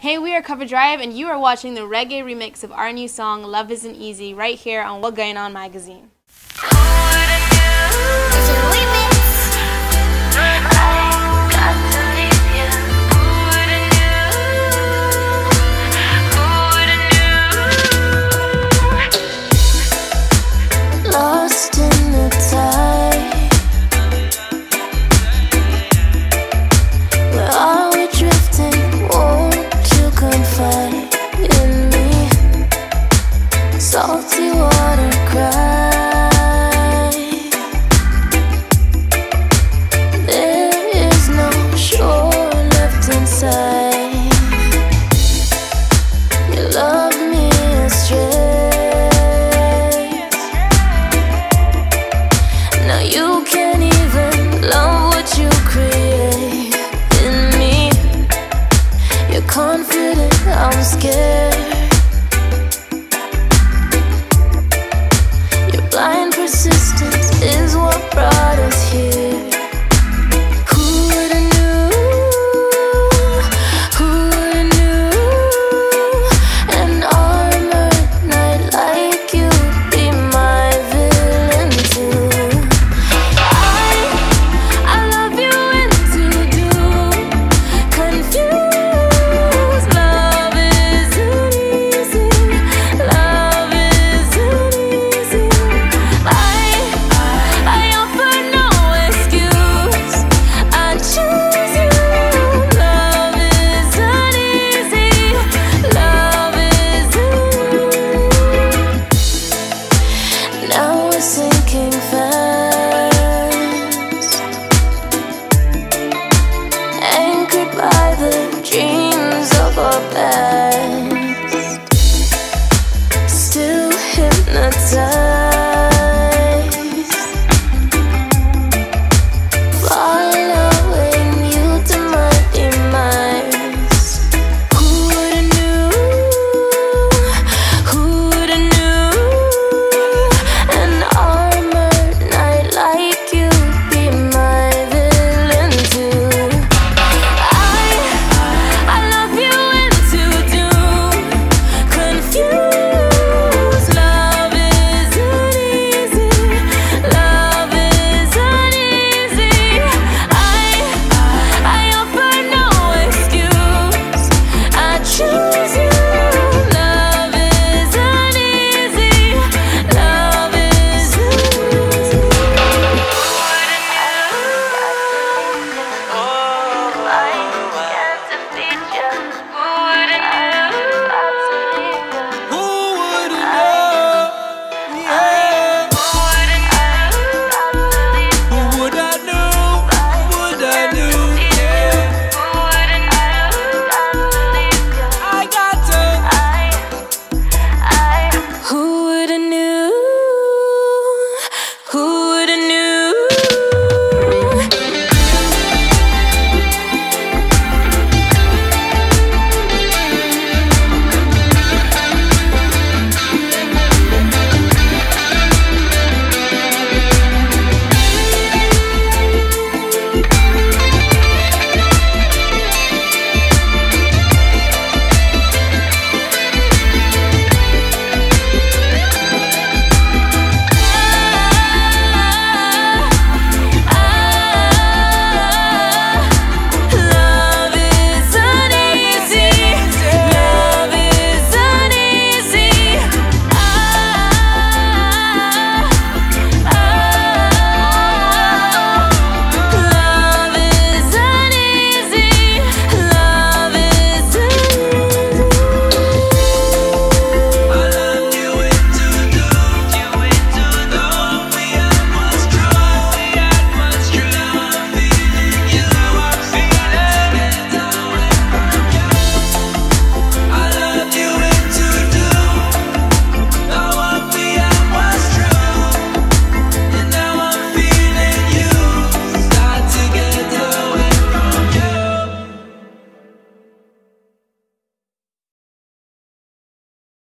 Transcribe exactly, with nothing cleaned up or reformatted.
Hey, we are Cover Drive, and you are watching the reggae remix of our new song, Love Isn't Easy, right here on What Going On magazine. Lost in the tide, where are we drifting? Won't you confide in me? Salty water cry. There is no shore left inside. You love me astray. You can't even love what you create in me. You're confident, I'm scared. Your blind persistence is what brought us here.